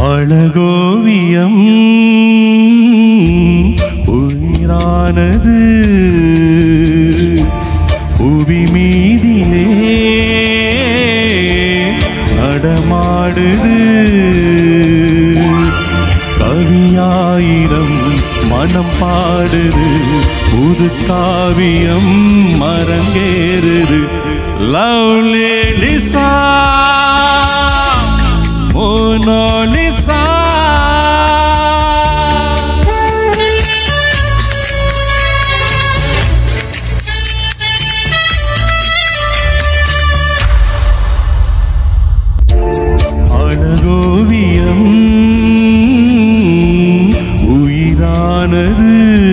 அழகோவியம் உயிரானது புவி மீதிலே நடமாடுது கவியாயிரம் மனம் பாடுது புது காவியம் மரங்கேறுது லவ்லி லிசா மோனாலிசா அழகோவியம் உயிரானது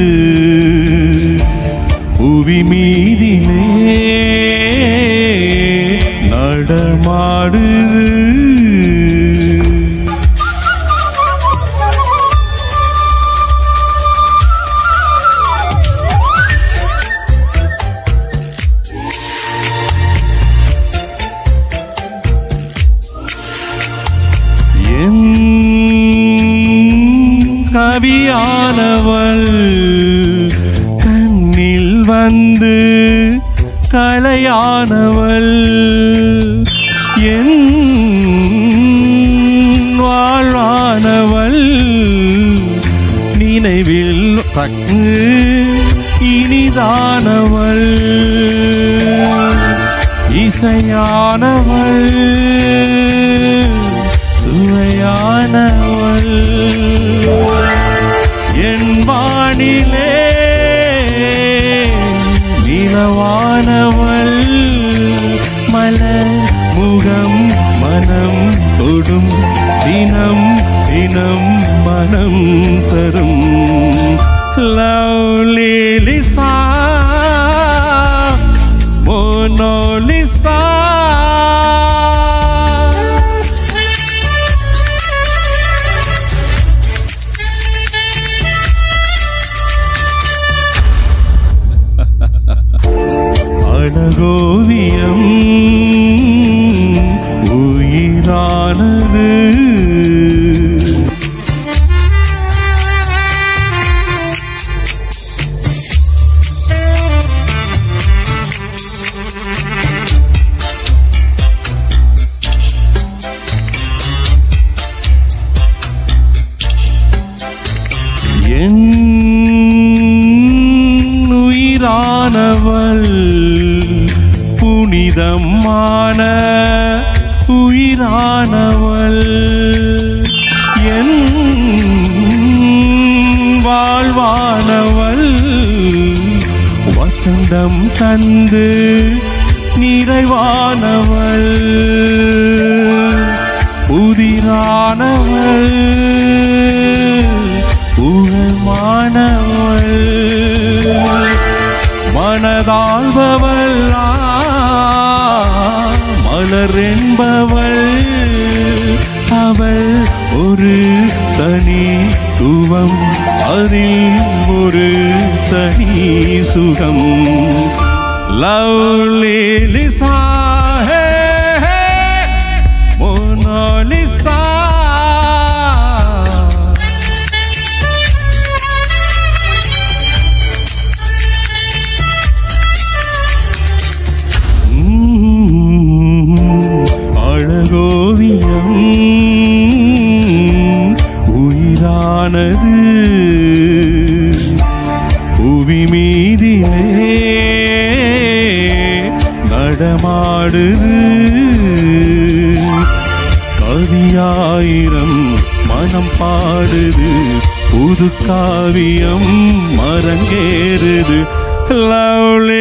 புவி மீதிலே நடமாடுது கவியானவள் கண்ணில் வந்து கலையானவள் என் வாழ்வானவள் நினைவில் தக்கு இனிதானவள் இசையானவள் சுவையானவள் என் வானிலே நிலவானவள் மலர் முகம் மனம் தொடும் தினம் தினம் மனம் தரும் லவ்லி லிசா மோனாலிசா அழகோவியம் உயிரானது என் உயிரானவள் புனிதமான உயிரானவள் என் வாழ்வானவள் வசந்தம் தந்து நிறைவானவள் புதிரானவள் புகழ்மானவள் மனதாழ்பவள் மலர் என்பவள் அவள் ஒரு தனித்துவம் அதில் ஒரு தனி சுகம் லவ்லி லிசா மோனாலிசா அழகோவியம் உயிரானது புவி மீதிலே நடமாடுது கவியாயிரம் மனம் பாடுது புது காவியம் மரங்கேறுது லவ்லி